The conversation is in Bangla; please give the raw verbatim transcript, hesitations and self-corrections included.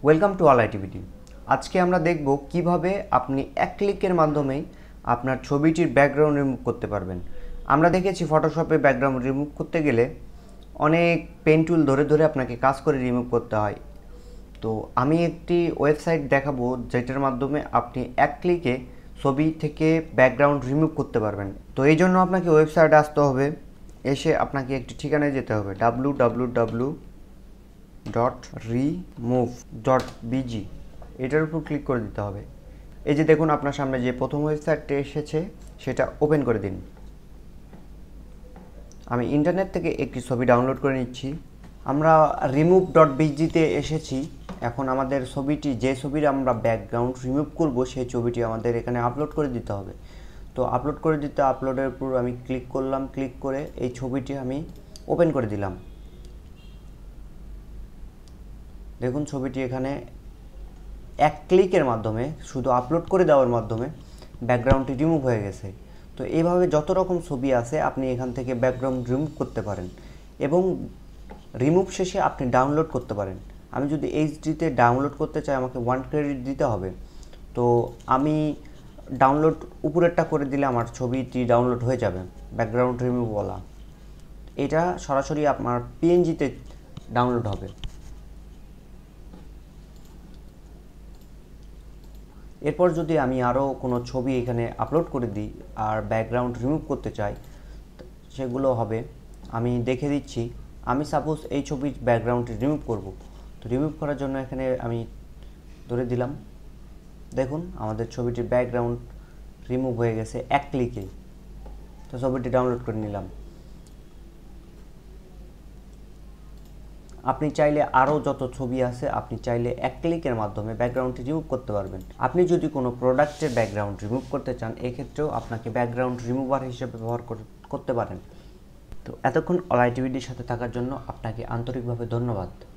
Welcome to all আইটিভিটি। আজকে আমরা দেখব কিভাবে আপনি এক ক্লিকের মাধ্যমেই আপনার ছবিটির ব্যাকগ্রাউন্ড রিমুভ করতে পারবেন। আমরা দেখেছি ফটোশপে ব্যাকগ্রাউন্ড রিমুভ করতে গেলে অনেক পেন টুল ধরে ধরে আপনাকে কাজ করে রিমুভ করতে হয়। তো আমি একটি ওয়েবসাইট দেখাবো যেটার মাধ্যমে আপনি এক ক্লিকে ছবি থেকে ব্যাকগ্রাউন্ড রিমুভ করতে পারবেন। তো এই জন্য আপনাকে ওয়েবসাইটে আসতে হবে, এসে আপনাকে একটি ঠিকানায় যেতে হবে W W W dot remove dot B G, এটার উপর ক্লিক করে দিতে হবে। এই যে দেখুন আপনার সামনে যে প্রথম ওয়েবসাইটটা এসেছে সেটা ওপেন করে দিন। আমি ইন্টারনেট থেকে একটি ছবি ডাউনলোড করে নিচ্ছি। আমরা রিমুভ ডট বিজিতে এসেছি। এখন আমাদের ছবিটি, যে ছবির আমরা ব্যাকগ্রাউন্ড রিমুভ করব সেই ছবিটি আমাদের এখানে আপলোড করে দিতে হবে। তো আপলোড করে দিতে আপলোডের উপর আমি ক্লিক করলাম। ক্লিক করে এই ছবিটি আমি ওপেন করে দিলাম। দেখুন ছবিটি এখানে এক ক্লিকের মাধ্যমে, শুধু আপলোড করে দেওয়ার মাধ্যমে ব্যাকগ্রাউন্ডটি রিমুভ হয়ে গেছে। তো এইভাবে যত রকম ছবি আছে আপনি এখান থেকে ব্যাকগ্রাউন্ড রিমুভ করতে পারেন এবং রিমুভ শেষে আপনি ডাউনলোড করতে পারেন। আমি যদি এইচডিতে ডাউনলোড করতে চাই আমাকে ওয়ান ক্রেডিট দিতে হবে। তো আমি ডাউনলোড উপরেরটা করে দিলে আমার ছবিটি ডাউনলোড হয়ে যাবে ব্যাকগ্রাউন্ড রিমুভওয়ালা। এটা সরাসরি আপনার পিএনজিতে ডাউনলোড হবে। এরপর যদি আমি আরও কোনো ছবি এখানে আপলোড করে দিই আর ব্যাকগ্রাউন্ড রিমুভ করতে চাই, সেগুলো হবে। আমি দেখে দিচ্ছি। আমি সাপোজ এই ছবির ব্যাকগ্রাউন্ডটি রিমুভ করব। তো রিমুভ করার জন্য এখানে আমি ধরে দিলাম। দেখুন আমাদের ছবিটির ব্যাকগ্রাউন্ড রিমুভ হয়ে গেছে এক ক্লিকেই। তো ছবিটি ডাউনলোড করে নিলাম। আপনি চাইলে আরও যত ছবি আছে আপনি চাইলে এক ক্লিকের মাধ্যমে ব্যাকগ্রাউন্ডটি রিমুভ করতে পারবেন। আপনি যদি কোনো প্রোডাক্টের ব্যাকগ্রাউন্ড রিমুভ করতে চান, এক্ষেত্রেও আপনাকে ব্যাকগ্রাউন্ড রিমুভার হিসেবে ব্যবহার করতে পারেন। তো এতক্ষণ অল আইটিভিটির সাথে থাকার জন্য আপনাকে আন্তরিকভাবে ধন্যবাদ।